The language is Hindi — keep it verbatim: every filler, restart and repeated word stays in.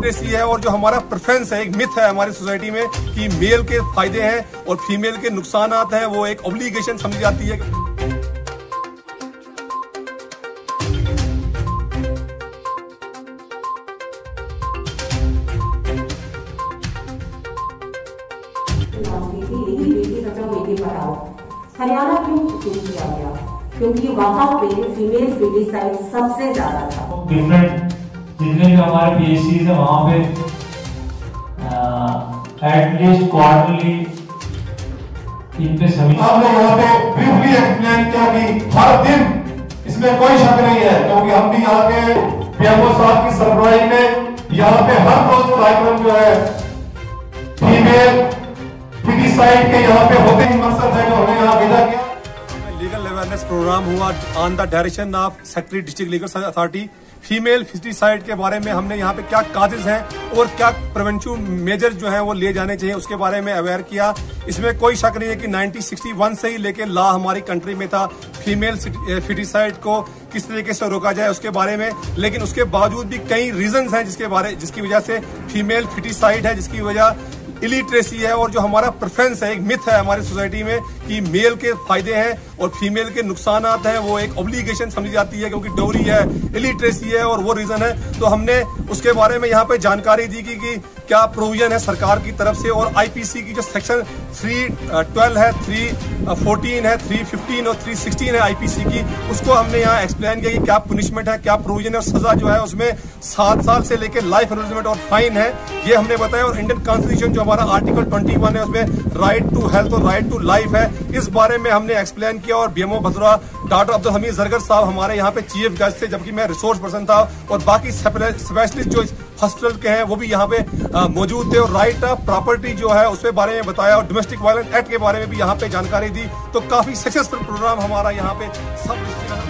इलिटरेसी है और जो हमारा प्रेफरेंस है, एक मिथ है हमारी सोसाइटी में कि मेल के फायदे हैं और फीमेल के नुकसानात हैं, वो एक ऑब्लिगेशन समझी जाती है। बेटी बचाओ बेटी पढ़ाओ हरियाणा क्यों चूज किया गया? क्योंकि वहाँ पे फीमेल फीलिसाइड सबसे ज्यादा था। डिफरेंट जितने भी हमारे पीएचसीज है वहाँ पे एटलीस्ट क्वार्टरली इन पे सभी हमने यहाँ पे ब्रीफली एक्सप्लेन किया कि हर दिन इसमें कोई शक नहीं है, क्योंकि हम भी यहाँ के पीएमओ साहब की सरबराही में यहाँ पे हर रोज कार्यक्रम जो है फीमेल फीलिसाइड के यहाँ पे होते ही मकसद है जो हमें यहाँ भेजा गया। लीगल अवेयरनेस प्रोग्राम हुआ on the direction of secretary district legal authority. Female foeticide के बारे में हमने यहाँ पे क्या काजेज हैं और क्या प्रिवेंटिव मेजर जो हैं वो लिए जाने चाहिए उसके बारे में अवेयर किया। इसमें कोई शक नहीं है कि नाइनटीन सिक्सटी वन से ही लेके लॉ हमारी कंट्री में था फीमेल फीलिसाइड को किस तरीके से रोका जाए उसके बारे में, लेकिन उसके बावजूद भी कई रीजंस हैं जिसके बारे जिसकी वजह से फीमेल फीलिसाइड है, जिसकी वजह इलिटरेसी है और जो हमारा प्रेफरेंस है, एक मिथ है हमारी सोसाइटी में कि मेल के फायदे हैं और फीमेल के नुकसानात हैं, वो एक ऑब्लिगेशन समझी जाती है क्योंकि डोरी है, इलिटरेसी है और वो रीजन है। तो हमने उसके बारे में यहाँ पे जानकारी दी कि, कि क्या प्रोविजन है सरकार की तरफ से और आईपीसी की जो सेक्शन थ्री ट्वेल्व है, थ्री फोर्टीन है, थ्री फिफ्टीन और थ्री सिक्सटीन है आईपीसी की, उसको हमने यहाँ एक्सप्लेन किया कि क्या पुनिशमेंट है, क्या प्रोविजन है और सजा जो है उसमें सात साल से लेकर लाइफ इम्प्रिजनमेंट और फाइन है, ये हमने बताया। और इंडियन कॉन्स्टिट्यूशन जो हमारा आर्टिकल ट्वेंटी वन है उसमें राइट टू हेल्थ और राइट टू लाइफ है, इस बारे में हमने एक्सप्लेन किया। और बीएमओ भदौरा डॉक्टर अब्दुल हमीद जरगर साहब हमारे यहाँ पे चीफ गेस्ट थे, जबकि मैं रिसोर्स पर्सन था और बाकी स्पेशलिस्ट जो हॉस्पिटल के हैं वो भी यहाँ पे मौजूद थे और राइट ऑफ प्रॉपर्टी जो है उसके बारे में बताया और डोमेस्टिक वायलेंस एक्ट के बारे में भी यहाँ पे जानकारी दी। तो काफी सक्सेसफुल प्रोग्राम हमारा यहाँ पे सब